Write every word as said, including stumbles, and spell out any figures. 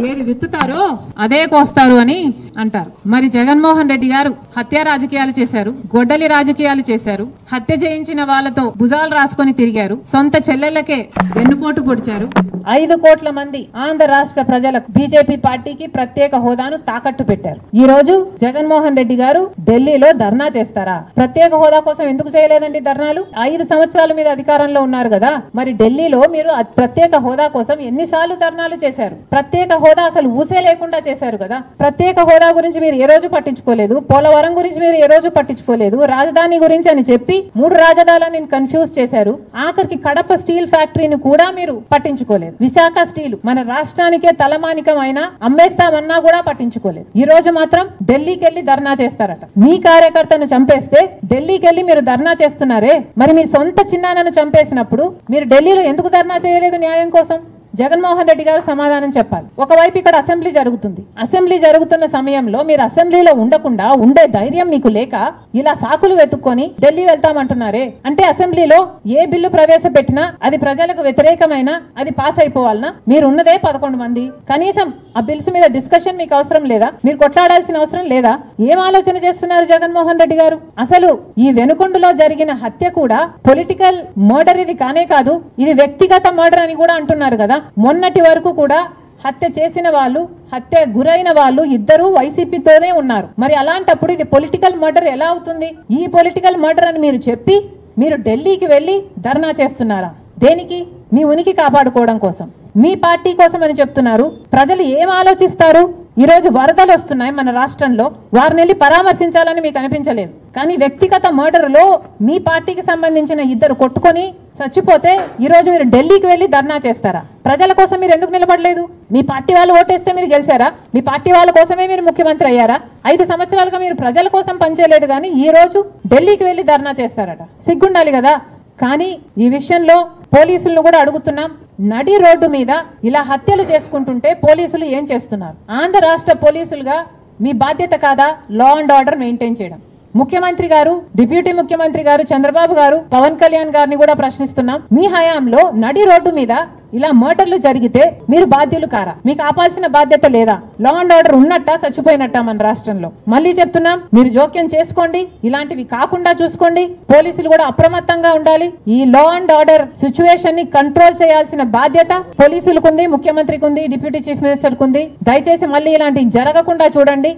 ఏది విత్తుతారో అదే కోస్తారు అని అంటారు. మరి జగన్మోహన్ రెడ్డి గారు హత్య రాజకీయాలు చేశారు, గొడ్డలి రాజకీయాలు చేశారు, హత్య చేయించిన వాళ్ళతో భుజాలు రాసుకొని తిరిగారు, సొంత చెల్లెళ్లకే వెన్నుపోటు పొడిచారు. ఐదు కోట్ల మంది ఆంధ్ర రాష్ట్ర ప్రజలకు బీజేపీ పార్టీకి ప్రత్యేక హోదాను తాకట్టు పెట్టారు. ఈ రోజు జగన్మోహన్ రెడ్డి గారు ఢిల్లీలో ధర్నా చేస్తారా? ప్రత్యేక హోదా కోసం ఎందుకు చేయలేదండి ధర్నాలు? ఐదు సంవత్సరాల మీద అధికారంలో ఉన్నారు కదా, మరి ఢిల్లీలో మీరు ప్రత్యేక హోదా కోసం ఎన్నిసార్లు ధర్నాలు చేశారు? ప్రత్యేక హోదా అసలు ఊసే లేకుండా చేశారు కదా. ప్రత్యేక హోదా గురించి మీరు ఏ రోజు పట్టించుకోలేదు, పోలవరం గురించి మీరు ఏ రోజు పట్టించుకోలేదు, రాజధాని గురించి అని చెప్పి మూడు రాజధానులను కన్ఫ్యూజ్ చేశారు. ఆఖరికి కడప స్టీల్ ఫ్యాక్టరీని కూడా మీరు పట్టించుకోలేదు. విశాఖ స్టీల్ మన రాష్ట్రానికే తలమానికం అయినా అమ్మేస్తామన్నా కూడా పట్టించుకోలేదు. ఈ రోజు మాత్రం ఢిల్లీకి వెళ్లి ధర్నా చేస్తారట. మీ కార్యకర్తను చంపేస్తే ఢిల్లీకి వెళ్లి మీరు ధర్నా చేస్తున్నారే, మరి మీ సొంత చిన్నాన్నను చంపేసినప్పుడు మీరు ఢిల్లీలో ఎందుకు ధర్నా చేయలేదు న్యాయం కోసం? జగన్మోహన్ రెడ్డి గారు సమాధానం చెప్పాలి. ఒకవైపు ఇక్కడ అసెంబ్లీ జరుగుతుంది, అసెంబ్లీ జరుగుతున్న సమయంలో మీరు అసెంబ్లీలో ఉండకుండా ఉండే ధైర్యం మీకు లేక ఇలా సాకులు వెతుక్కొని ఢిల్లీ వెళ్తామంటున్నారే, అంటే అసెంబ్లీలో ఏ బిల్లు ప్రవేశపెట్టినా అది ప్రజలకు వ్యతిరేకమైన అది పాస్ అయిపోవాలనా? మీరు ఉన్నదే పదకొండు మంది, కనీసం ఆ బిల్స్ మీద డిస్కషన్ మీకు అవసరం లేదా? మీరు కొట్లాడాల్సిన అవసరం లేదా? ఏం ఆలోచన చేస్తున్నారు జగన్మోహన్ రెడ్డి గారు? అసలు ఈ వెనుకొండలో జరిగిన హత్య కూడా పొలిటికల్ మర్డర్ ఇది కానే కాదు, ఇది వ్యక్తిగత మర్డర్ అని కూడా అంటున్నారు కదా. మొన్నటి వరకు కూడా హత్య చేసిన వాళ్ళు, హత్య గురైన వాళ్ళు ఇద్దరు వైసీపీతోనే ఉన్నారు. మరి అలాంటప్పుడు ఇది పొలిటికల్ మర్డర్ ఎలా అవుతుంది? ఈ పొలిటికల్ మర్డర్ అని మీరు చెప్పి మీరు ఢిల్లీకి వెళ్లి ధర్నా చేస్తున్నారా? దేనికి? మీ ఉనికి కాపాడుకోవడం కోసం, మీ పార్టీ కోసం అని చెప్తున్నారు. ప్రజలు ఏం ఆలోచిస్తారు? ఈ రోజు వరదలు వస్తున్నాయి మన రాష్ట్రంలో, వారిని వెళ్ళి పరామర్శించాలని మీకు అనిపించలేదు, కానీ వ్యక్తిగత మర్డర్ లో మీ పార్టీకి సంబంధించిన ఇద్దరు కొట్టుకొని చచ్చిపోతే ఈ రోజు మీరు ఢిల్లీకి వెళ్లి ధర్నా చేస్తారా? ప్రజల కోసం మీరు ఎందుకు నిలబడలేదు? మీ పార్టీ వాళ్ళు ఓటేస్తే మీరు గెలిచారా? మీ పార్టీ వాళ్ళ కోసమే మీరు ముఖ్యమంత్రి అయ్యారా? ఐదు సంవత్సరాలుగా మీరు ప్రజల కోసం పనిచేయలేదు, కానీ ఈ రోజు ఢిల్లీకి వెళ్లి ధర్నా చేస్తారట. సిగ్గుండాలి కదా. కానీ ఈ విషయంలో పోలీసులను కూడా అడుగుతున్నాం, నడి రోడ్డు మీద ఇలా హత్యలు చేసుకుంటుంటే పోలీసులు ఏం చేస్తున్నారు? ఆంధ్ర రాష్ట్ర పోలీసులుగా మీ బాధ్యత కాదా లా అండ్ ఆర్డర్ మెయింటైన్ చేయడం? ముఖ్యమంత్రి గారు, డిప్యూటీ ముఖ్యమంత్రి గారు చంద్రబాబు గారు, పవన్ కళ్యాణ్ గారిని కూడా ప్రశ్నిస్తున్నాం, మీ హయాంలో నడి రోడ్డు మీద ఇలా మర్డర్లు జరిగితే మీరు బాధ్యులు కారా? మీకు ఆపాల్సిన బాధ్యత లేదా? లా అండ్ ఆర్డర్ ఉన్నట్టా చచ్చిపోయినట్టా మన రాష్ట్రంలో? మళ్ళీ చెప్తున్నాం, మీరు జోక్యం చేసుకోండి, ఇలాంటివి కాకుండా చూసుకోండి. పోలీసులు కూడా అప్రమత్తంగా ఉండాలి. ఈ లా అండ్ ఆర్డర్ సిచ్యువేషన్ ని కంట్రోల్ చేయాల్సిన బాధ్యత పోలీసులకు ఉంది, ముఖ్యమంత్రికి ఉంది, డిప్యూటీ చీఫ్ మినిస్టర్ కు ఉంది. దయచేసి మళ్ళీ ఇలాంటివి జరగకుండా చూడండి.